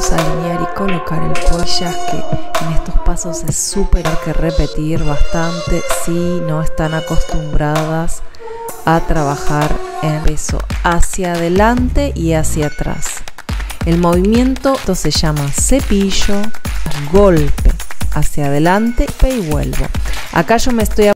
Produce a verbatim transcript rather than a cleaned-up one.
vamos a alinear y colocar el cuello, que en estos pasos es súper que repetir bastante si no están acostumbradas a trabajar en peso hacia adelante y hacia atrás. El movimiento esto se llama cepillo, golpe, hacia adelante y vuelvo. Acá yo me estoy